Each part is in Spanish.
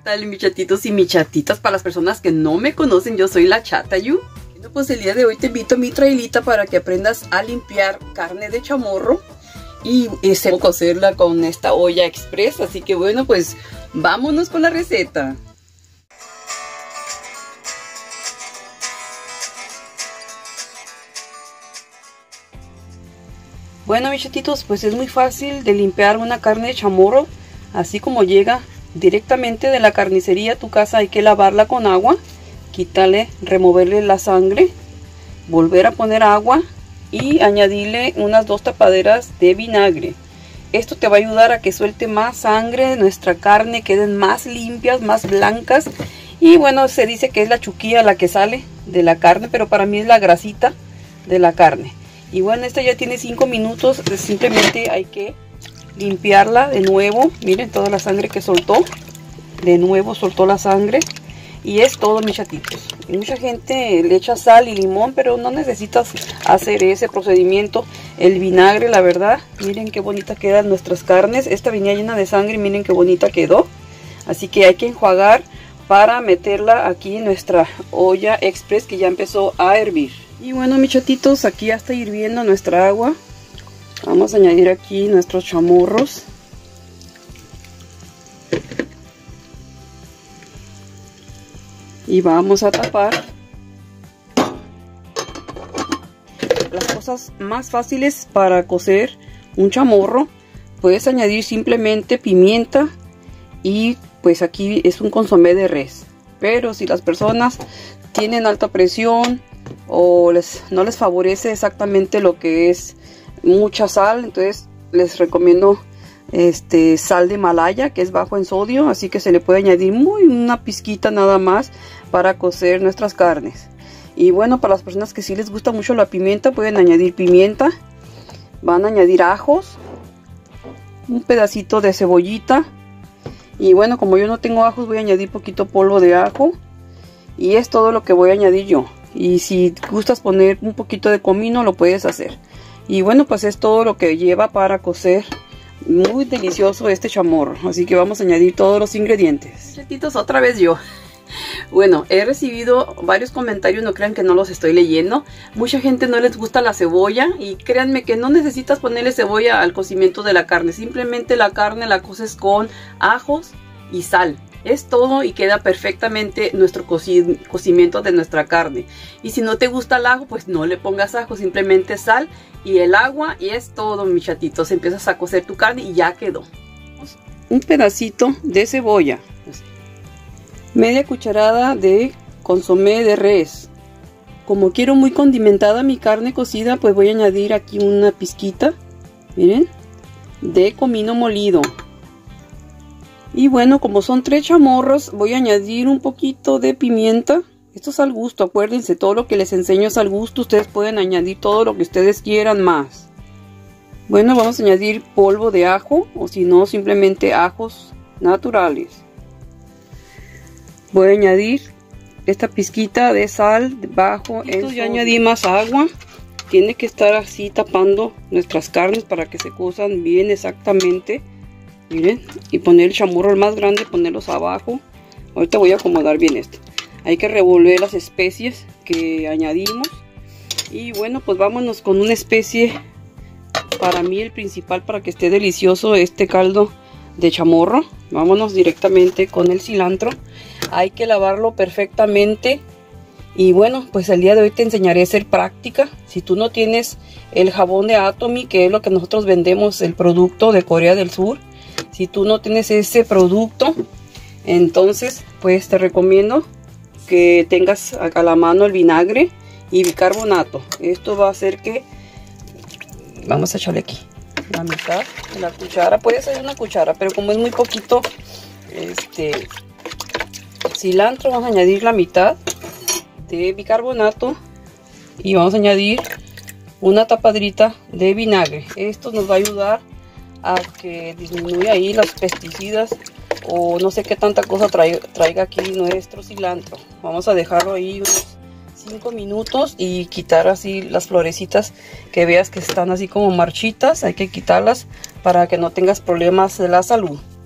tal, mis chatitos y mis chatitas? Para las personas que no me conocen, yo soy la Chata Yu. Bueno, pues el día de hoy te invito a mi trailita para que aprendas a limpiar carne de chamorro y cocerla con esta olla express. Así que bueno, pues vámonos con la receta. Bueno, mis chatitos, pues es muy fácil de limpiar una carne de chamorro, así como llega directamente de la carnicería a tu casa. Hay que lavarla con agua, quitarle, removerle la sangre, volver a poner agua y añadirle unas 2 tapaderas de vinagre. Esto te va a ayudar a que suelte más sangre de nuestra carne, queden más limpias, más blancas. Y bueno, se dice que es la chuquilla la que sale de la carne, pero para mí es la grasita de la carne. Y bueno, esta ya tiene 5 minutos, simplemente hay que limpiarla de nuevo. Miren toda la sangre que soltó, de nuevo soltó la sangre. Y es todo, mis chatitos. Mucha gente le echa sal y limón, pero no necesitas hacer ese procedimiento. El vinagre, la verdad, miren qué bonita quedan nuestras carnes. Esta venía llena de sangre, miren qué bonita quedó. Así que hay que enjuagar para meterla aquí en nuestra olla express que ya empezó a hervir. Y bueno, mis chatitos, aquí ya está hirviendo nuestra agua. Vamos a añadir aquí nuestros chamorros. Y vamos a tapar. Las cosas más fáciles para cocer un chamorro, puedes añadir simplemente pimienta y pues aquí es un consomé de res. Pero si las personas tienen alta presión o no les favorece exactamente lo que es mucha sal, entonces les recomiendo sal de Himalaya, que es bajo en sodio, así que se le puede añadir una pizquita nada más para cocer nuestras carnes. Y bueno, para las personas que sí les gusta mucho la pimienta, pueden añadir pimienta, van a añadir ajos, un pedacito de cebollita. Y bueno, como yo no tengo ajos, voy a añadir poquito polvo de ajo. Y es todo lo que voy a añadir yo. Y si gustas poner un poquito de comino, lo puedes hacer. Y bueno, pues es todo lo que lleva para cocer muy delicioso este chamorro. Así que vamos a añadir todos los ingredientes. Chatitos, otra vez yo. Bueno, he recibido varios comentarios, no crean que no los estoy leyendo. Mucha gente no les gusta la cebolla y créanme que no necesitas ponerle cebolla al cocimiento de la carne. Simplemente la carne la coces con ajos y sal. Es todo y queda perfectamente nuestro cocimiento de nuestra carne. Y si no te gusta el ajo, pues no le pongas ajo, simplemente sal y el agua y es todo, mis chatitos. Empiezas a cocer tu carne y ya quedó. Un pedacito de cebolla. Media cucharada de consomé de res. Como quiero muy condimentada mi carne cocida, pues voy a añadir aquí una pizquita, miren, de comino molido. Y bueno, como son 3 chamorros, voy a añadir un poquito de pimienta. Esto es al gusto, acuérdense, todo lo que les enseño es al gusto. Ustedes pueden añadir todo lo que ustedes quieran más. Bueno, vamos a añadir polvo de ajo, o si no, simplemente ajos naturales. Voy a añadir esta pizquita de sal bajo. Ya añadí más agua. Tiene que estar así tapando nuestras carnes para que se cozan bien exactamente. Miren, y poner el chamorro el más grande, ponerlos abajo. Ahorita voy a acomodar bien esto. Hay que revolver las especies que añadimos. Y bueno, pues vámonos con una especie, para mí el principal para que esté delicioso este caldo de chamorro. Vámonos directamente con el cilantro. Hay que lavarlo perfectamente. Y bueno, pues el día de hoy te enseñaré a ser práctica. Si tú no tienes el jabón de Atomy, que es lo que nosotros vendemos, el producto de Corea del Sur, si tú no tienes ese producto, entonces pues te recomiendo que tengas a la mano el vinagre y bicarbonato. Esto va a hacer que, vamos a echarle aquí la mitad de la cuchara, puede ser una cuchara, pero como es muy poquito cilantro, vamos a añadir la mitad de bicarbonato y vamos a añadir una tapadrita de vinagre. Esto nos va a ayudar a que disminuya ahí las pesticidas o no sé qué tanta cosa traiga aquí nuestro cilantro. Vamos a dejarlo ahí unos 5 minutos y quitar así las florecitas que veas que están así como marchitas. Hay que quitarlas para que no tengas problemas de la salud.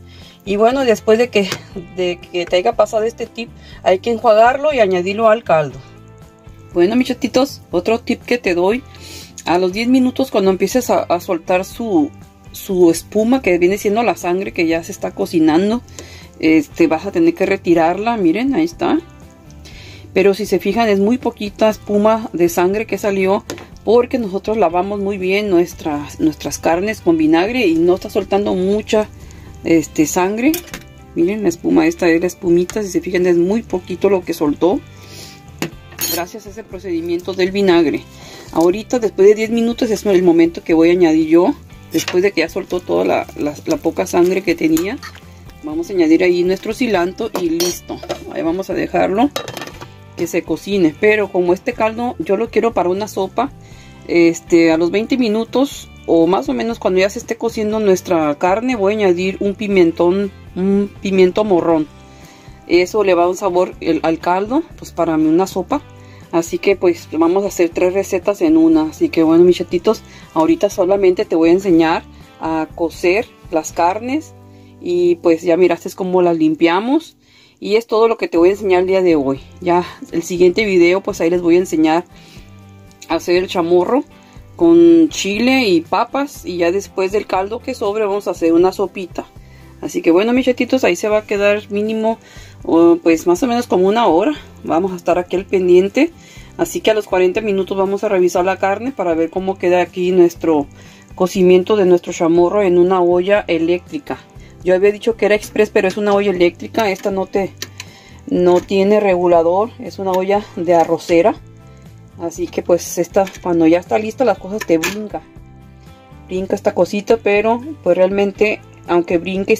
Y bueno, después de que te haya pasado este tip, hay que enjuagarlo y añadirlo al caldo. Bueno, mis chatitos, otro tip que te doy: a los 10 minutos, cuando empieces a soltar su espuma, que viene siendo la sangre que ya se está cocinando, vas a tener que retirarla. Miren, ahí está. Pero si se fijan, es muy poquita espuma de sangre que salió, porque nosotros lavamos muy bien nuestras carnes con vinagre y no está soltando mucha sangre. Miren, la espuma esta es la espumita, si se fijan es muy poquito lo que soltó, gracias a ese procedimiento del vinagre. Ahorita, después de 10 minutos, es el momento que voy a añadir yo, después de que ya soltó toda la poca sangre que tenía. Vamos a añadir ahí nuestro cilantro y listo. Ahí vamos a dejarlo que se cocine. Pero como este caldo yo lo quiero para una sopa, a los 20 minutos o más o menos, cuando ya se esté cociendo nuestra carne, voy a añadir un pimiento morrón. Eso le va a dar un sabor al caldo, pues para una sopa. Así que pues vamos a hacer 3 recetas en una. Así que bueno, mis chatitos, ahorita solamente te voy a enseñar a cocer las carnes. Y pues ya miraste cómo las limpiamos. Y es todo lo que te voy a enseñar el día de hoy. Ya el siguiente video, pues ahí les voy a enseñar a hacer el chamorro con chile y papas. Y ya después del caldo que sobre, vamos a hacer una sopita. Así que bueno, mis chatitos, ahí se va a quedar mínimo pues más o menos como 1 hora. Vamos a estar aquí al pendiente. Así que a los 40 minutos vamos a revisar la carne para ver cómo queda aquí nuestro cocimiento de nuestro chamorro en una olla eléctrica. Yo había dicho que era express, pero es una olla eléctrica. Esta no tiene regulador, es una olla de arrocera. Así que pues esta, cuando ya está lista, las cosas te brinca esta cosita. Pero pues realmente, aunque brinque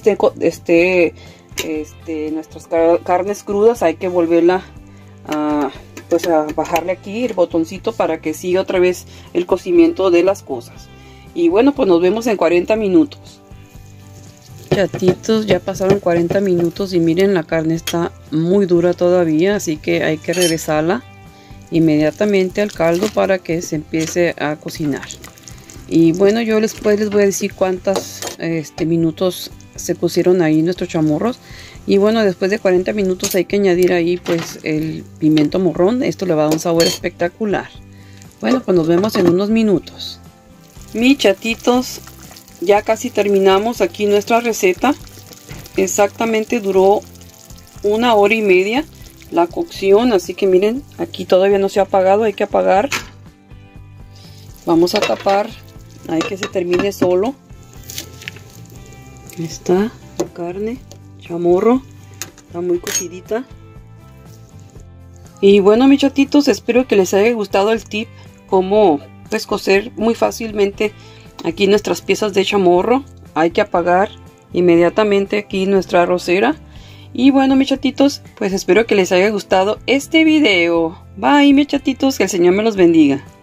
nuestras carnes crudas, hay que volverla a bajarle aquí el botoncito para que siga otra vez el cocimiento de las cosas. Y bueno, pues nos vemos en 40 minutos. Chatitos, ya pasaron 40 minutos y miren, la carne está muy dura todavía, así que hay que regresarla inmediatamente al caldo para que se empiece a cocinar. Y bueno, yo después les voy a decir cuántos minutos se cocieron ahí nuestros chamorros. Y bueno, después de 40 minutos hay que añadir ahí pues el pimiento morrón. Esto le va a dar un sabor espectacular. Bueno, pues nos vemos en unos minutos. Mis chatitos, ya casi terminamos aquí nuestra receta. Exactamente duró 1 hora y media la cocción. Así que miren, aquí todavía no se ha apagado, hay que apagar. Vamos a tapar, hay que se termine solo. Ahí está la carne, chamorro, está muy cocidita. Y bueno, mis chatitos, espero que les haya gustado el tip, cómo pues cocer muy fácilmente aquí nuestras piezas de chamorro. Hay que apagar inmediatamente aquí nuestra arrocera. Y bueno, mis chatitos, pues espero que les haya gustado este video. Bye, mis chatitos, que el Señor me los bendiga.